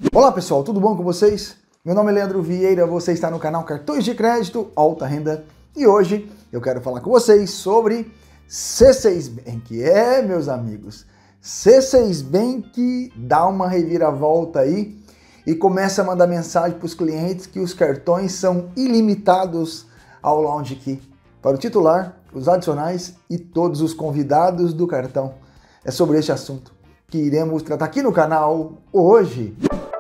Olá pessoal, tudo bom com vocês? Meu nome é Leandro Vieira, você está no canal Cartões de Crédito Alta Renda e hoje eu quero falar com vocês sobre C6 Bank. Meus amigos, C6 Bank dá uma reviravolta aí e começa a mandar mensagem para os clientes que os cartões são ilimitados ao Lounge Key para o titular, os adicionais e todos os convidados do cartão. É sobre este assunto que iremos tratar aqui no canal hoje.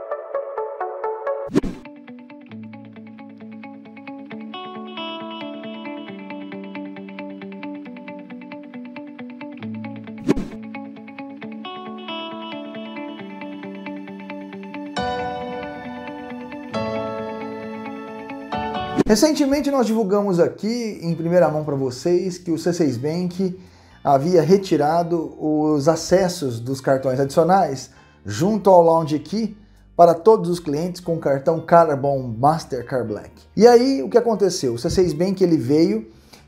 Recentemente nós divulgamos aqui em primeira mão para vocês que o C6 Bank havia retirado os acessos dos cartões adicionais junto ao Lounge Key para todos os clientes com cartão Carbon Mastercard Black. E aí o que aconteceu? O C6 Bank ele veio,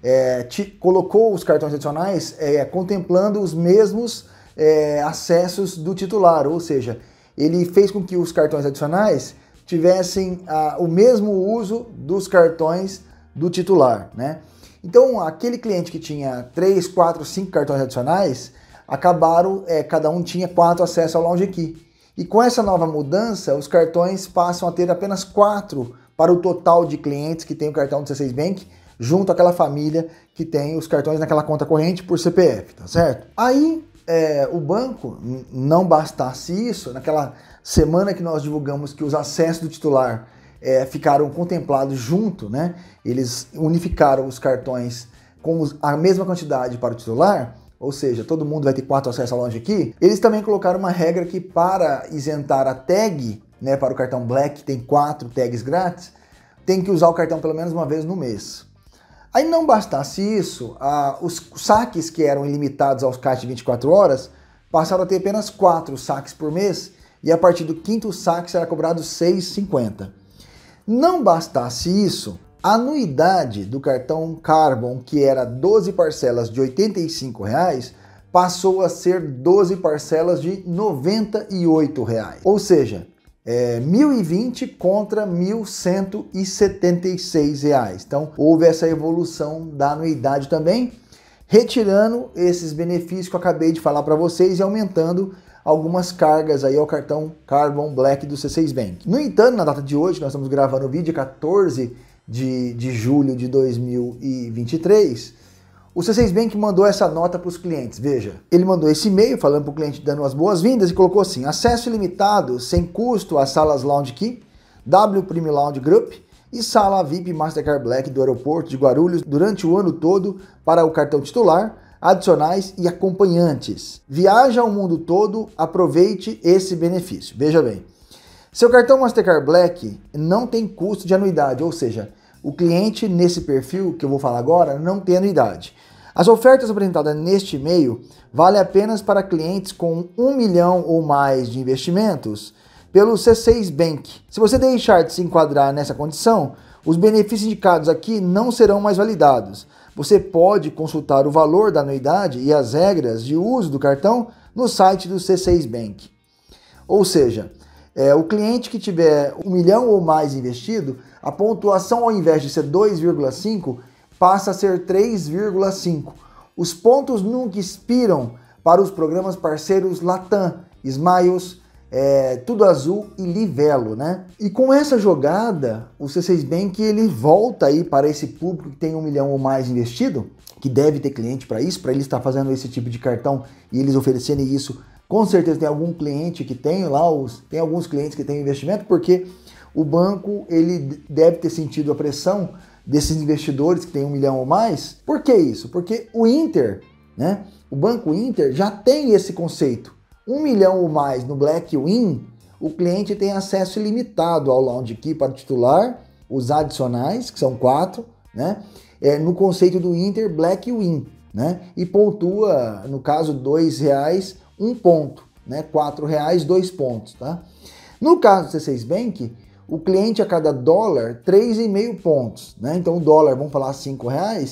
colocou os cartões adicionais contemplando os mesmos acessos do titular, ou seja, ele fez com que os cartões adicionais tivessem o mesmo uso dos cartões do titular, né? Então, aquele cliente que tinha 3, 4, 5 cartões adicionais, acabaram, cada um tinha 4 acessos ao Lounge Key. E com essa nova mudança, os cartões passam a ter apenas 4 para o total de clientes que tem o cartão do C6 Bank, junto àquela família que tem os cartões naquela conta corrente por CPF, tá certo? Aí, o banco, não bastasse isso, naquela semana que nós divulgamos que os acessos do titular ficaram contemplados junto, né? Eles unificaram os cartões com a mesma quantidade para o titular, ou seja, todo mundo vai ter 4 acessos ao Lounge Key. Eles também colocaram uma regra que para isentar a tag, né, para o cartão Black, tem 4 tags grátis, tem que usar o cartão pelo menos uma vez no mês. Aí não bastasse isso, os saques que eram ilimitados aos caixas de 24 horas passaram a ter apenas 4 saques por mês e a partir do 5º saque será cobrado R$ 6,50. Não bastasse isso, a anuidade do cartão Carbon, que era 12 parcelas de R$ 85, passou a ser 12 parcelas de R$ 98. Ou seja, 1.020 contra R$ 1.176. Então, houve essa evolução da anuidade também, retirando esses benefícios que eu acabei de falar para vocês e aumentando algumas cargas aí ao cartão Carbon Black do C6 Bank. No entanto, na data de hoje, nós estamos gravando o vídeo 14 de julho de 2023, o C6 Bank mandou essa nota para os clientes. Veja, ele mandou esse e-mail falando para o cliente dando as boas-vindas e colocou assim: acesso ilimitado sem custo às salas Lounge Key, W Prime Lounge Group e sala VIP Mastercard Black do aeroporto de Guarulhos durante o ano todo para o cartão titular, adicionais e acompanhantes. Viaja ao mundo todo, aproveite esse benefício. Veja bem, seu cartão Mastercard Black não tem custo de anuidade, ou seja, o cliente nesse perfil que eu vou falar agora não tem anuidade. As ofertas apresentadas neste e-mail valem apenas para clientes com 1 milhão ou mais de investimentos pelo C6 Bank. Se você deixar de se enquadrar nessa condição, os benefícios indicados aqui não serão mais validados. Você pode consultar o valor da anuidade e as regras de uso do cartão no site do C6 Bank. Ou seja, o cliente que tiver 1 milhão ou mais investido, a pontuação ao invés de ser 2,5 passa a ser 3,5. Os pontos nunca expiram para os programas parceiros Latam, Smiles, Tudo Azul e Livelo, né? E com essa jogada, o C6 Bank ele volta aí para esse público que tem 1 milhão ou mais investido, que deve ter cliente para isso, para ele estar fazendo esse tipo de cartão e eles oferecerem isso. Com certeza tem algum cliente que tem lá, tem alguns clientes que têm investimento, porque o banco ele deve ter sentido a pressão desses investidores que tem 1 milhão ou mais. Por que isso? Porque o Inter, né? O Banco Inter já tem esse conceito. 1 milhão ou mais no Black Win, o cliente tem acesso ilimitado ao Lounge Key para o titular, os adicionais, que são 4, né? No conceito do Inter, Black Win, né? E pontua, no caso, R$2, 1 ponto, né? R$4, 2 pontos, tá? No caso do C6 Bank, o cliente a cada dólar, 3,5 pontos, né? Então o dólar, vamos falar R$5,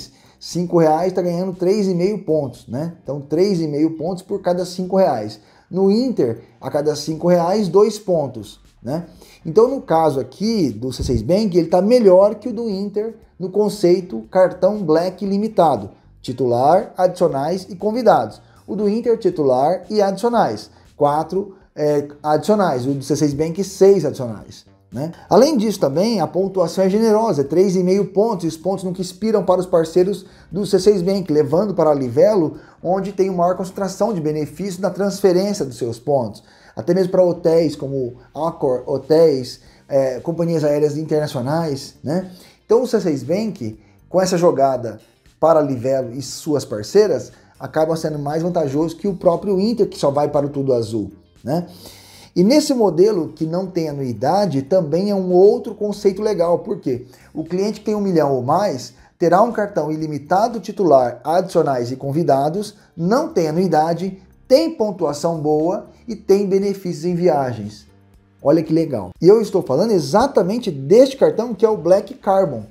R$5 está ganhando 3,5 pontos, né? Então 3,5 pontos por cada R$5. No Inter, a cada R$5, 2 pontos. né? Então, no caso aqui do C6 Bank, ele está melhor que o do Inter no conceito cartão Black limitado, titular, adicionais e convidados. O do Inter, titular e adicionais, 4 adicionais, o do C6 Bank, 6 adicionais, né? Além disso também, a pontuação é generosa, 3,5 pontos, e os pontos nunca expiram para os parceiros do C6 Bank, levando para a Livelo, onde tem maior concentração de benefícios na transferência dos seus pontos, até mesmo para hotéis como Accor, hotéis, companhias aéreas internacionais, né? Então o C6 Bank, com essa jogada para a Livelo e suas parceiras, acaba sendo mais vantajoso que o próprio Inter, que só vai para o Tudo Azul, né? E nesse modelo que não tem anuidade, também é um outro conceito legal, porque o cliente que tem 1 milhão ou mais terá um cartão ilimitado titular, adicionais e convidados, não tem anuidade, tem pontuação boa e tem benefícios em viagens. Olha que legal. E eu estou falando exatamente deste cartão, que é o Black Carbon.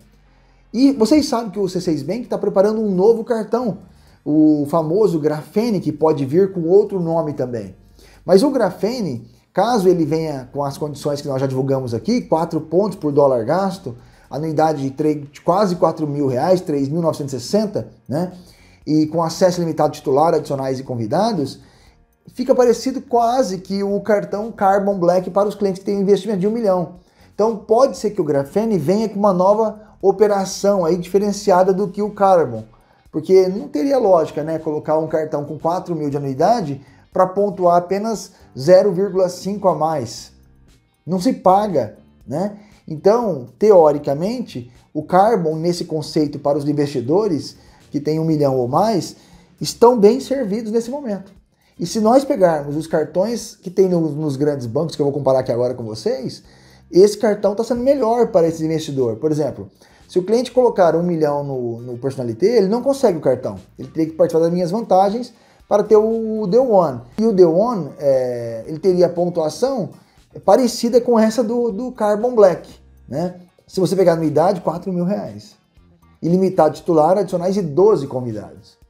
E vocês sabem que o C6 Bank está preparando um novo cartão, o famoso Grafene, que pode vir com outro nome também. Mas o Grafene, caso ele venha com as condições que nós já divulgamos aqui, 4 pontos por dólar gasto, anuidade de quase R$4.000, 3.960, né? E com acesso limitado titular, adicionais e convidados, fica parecido quase que o cartão Carbon Black para os clientes que têm um investimento de 1 milhão. Então pode ser que o Grafene venha com uma nova operação aí diferenciada do que o Carbon, porque não teria lógica, né, colocar um cartão com 4 mil de anuidade para pontuar apenas 0,5 a mais. Não se paga, né? Então, teoricamente, o Carbon, nesse conceito para os investidores que têm 1 milhão ou mais, estão bem servidos nesse momento. E se nós pegarmos os cartões que tem nos grandes bancos, que eu vou comparar aqui agora com vocês, esse cartão está sendo melhor para esse investidor. Por exemplo, se o cliente colocar 1 milhão no Personalité, ele não consegue o cartão. Ele teria que participar das minhas vantagens para ter o The One. E o The One, ele teria a pontuação parecida com essa do Carbon Black, né? Se você pegar a anuidade, R$4.000. Ilimitado titular, adicionais e 12 convidados.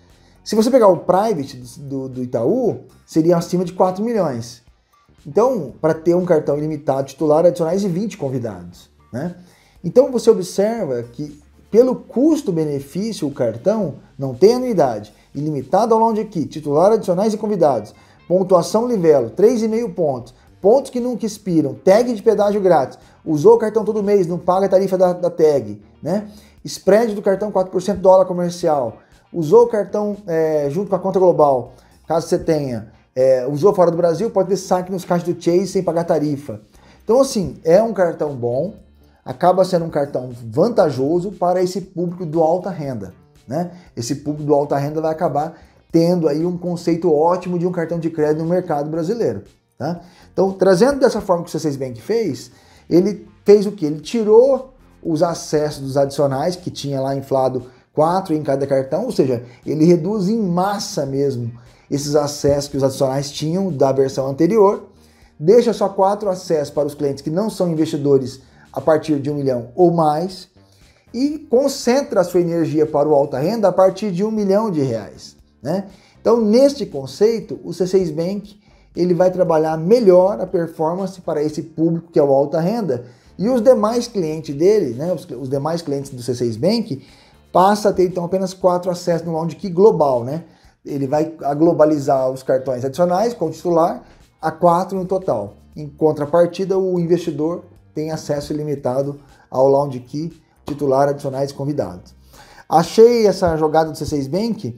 Se você pegar o Private do Itaú, seria acima de 4 milhões. Então, para ter um cartão ilimitado titular, adicionais e 20 convidados, né? Então você observa que pelo custo-benefício o cartão não tem anuidade, ilimitado ao longe aqui, titular, adicionais e convidados, pontuação Livelo, 3,5 pontos, pontos que nunca expiram, tag de pedágio grátis, usou o cartão todo mês, não paga a tarifa da tag, né? Spread do cartão 4% dólar comercial, usou o cartão junto com a conta global, caso você tenha, usou fora do Brasil, pode ter saque nos caixas do Chase sem pagar tarifa. Então assim, é um cartão bom, acaba sendo um cartão vantajoso para esse público do alta renda, né? Esse público do alta renda vai acabar tendo aí um conceito ótimo de um cartão de crédito no mercado brasileiro, tá? Então, trazendo dessa forma que o C6 Bank fez, ele fez o quê? Ele tirou os acessos dos adicionais, que tinha lá inflado 4 em cada cartão, ou seja, ele reduz em massa mesmo esses acessos que os adicionais tinham da versão anterior, deixa só 4 acessos para os clientes que não são investidores a partir de 1 milhão ou mais, e concentra a sua energia para o alta renda a partir de R$1 milhão, né? Então, neste conceito, o C6 Bank ele vai trabalhar melhor a performance para esse público que é o alta renda, e os demais clientes dele, né, os demais clientes do C6 Bank, passa a ter então apenas 4 acessos no Lounge Key global, né? Ele vai globalizar os cartões adicionais com o titular a 4 no total. Em contrapartida, o investidor tem acesso ilimitado ao Lounge Key, titular, adicionais e convidados. Achei essa jogada do C6 Bank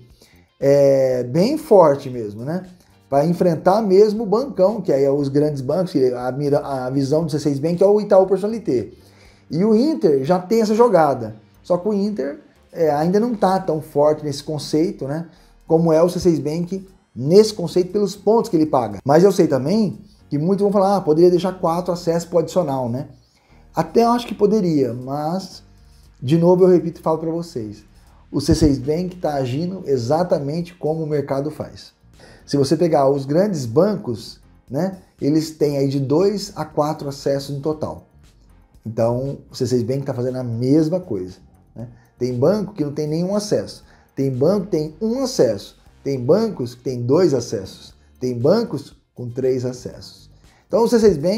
bem forte mesmo, né? Para enfrentar mesmo o bancão, que aí é os grandes bancos, a visão do C6 Bank é o Itaú Personalité. E o Inter já tem essa jogada, só que o Inter ainda não está tão forte nesse conceito, né? Como é o C6 Bank nesse conceito pelos pontos que ele paga. Mas eu sei também que muitos vão falar, poderia deixar 4 acessos para o adicional, né? Até eu acho que poderia, mas, de novo eu repito e falo para vocês, o C6 Bank está agindo exatamente como o mercado faz. Se você pegar os grandes bancos, né, eles têm aí de 2 a 4 acessos no total. Então, o C6 Bank está fazendo a mesma coisa, né? Tem banco que não tem nenhum acesso, tem banco que tem 1 acesso, tem bancos que tem 2 acessos, tem bancos com 3 acessos. Então o C6 Bank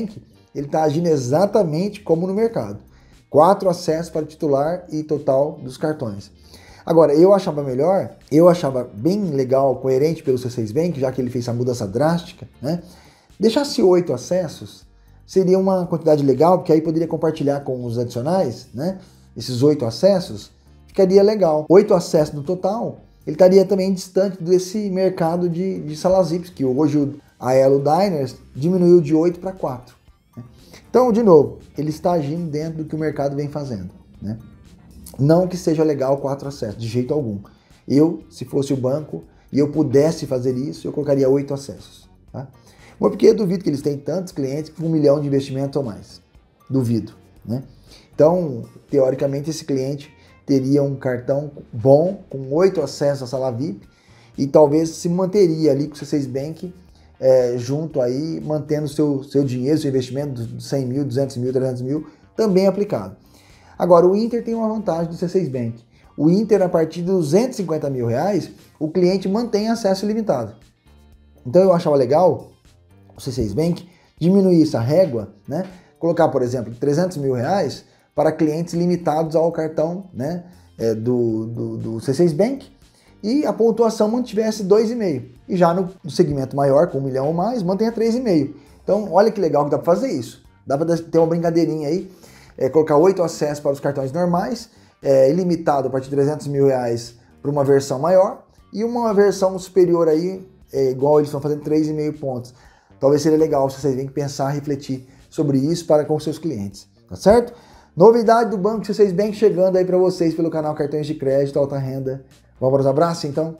ele está agindo exatamente como no mercado. 4 acessos para o titular e total dos cartões. Agora, eu achava bem legal, coerente pelo C6 Bank, já que ele fez essa mudança drástica, né? Deixasse 8 acessos, seria uma quantidade legal, porque aí poderia compartilhar com os adicionais, né? Esses 8 acessos, ficaria legal. 8 acessos no total, ele estaria também distante desse mercado de salas VIPs, que hoje a Elo Diners diminuiu de 8 para 4. Né? Então, de novo, ele está agindo dentro do que o mercado vem fazendo, né? Não que seja legal 4 acessos, de jeito algum. Eu, se fosse o banco e eu pudesse fazer isso, eu colocaria 8 acessos. Tá? Mas porque eu duvido que eles tenham tantos clientes com 1 milhão de investimento ou mais. Duvido. Né? Então, teoricamente, esse cliente teria um cartão bom, com 8 acessos à sala VIP, e talvez se manteria ali com o C6 Bank junto aí, mantendo seu dinheiro, seu investimento de 100 mil, 200 mil, 300 mil, também aplicado. Agora, o Inter tem uma vantagem do C6 Bank. O Inter, a partir de 250 mil reais, o cliente mantém acesso ilimitado. Então, eu achava legal o C6 Bank diminuir essa régua, né? Colocar, por exemplo, 300 mil reais para clientes limitados ao cartão, né, do C6 Bank, e a pontuação mantivesse 2,5. E já no segmento maior, com 1 milhão ou mais, mantenha 3,5. Então, olha que legal que dá para fazer isso. Dá para ter uma brincadeirinha aí. Colocar 8 acessos para os cartões normais, ilimitado a partir de 300 mil reais para uma versão maior, e uma versão superior aí, igual eles estão fazendo 3,5 pontos. Talvez seria legal se vocês têm que pensar, refletir sobre isso para com seus clientes, tá certo? Novidade do Banco C6 Bank chegando aí para vocês pelo canal Cartões de Crédito Alta Renda. Vamos para os abraços então?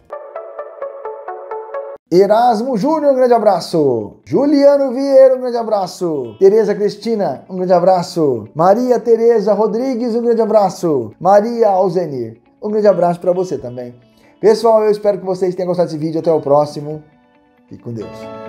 Erasmo Júnior, um grande abraço. Juliano Vieira, um grande abraço. Tereza Cristina, um grande abraço. Maria Tereza Rodrigues, um grande abraço. Maria Alzenir, um grande abraço para você também. Pessoal, eu espero que vocês tenham gostado desse vídeo. Até o próximo. Fique com Deus.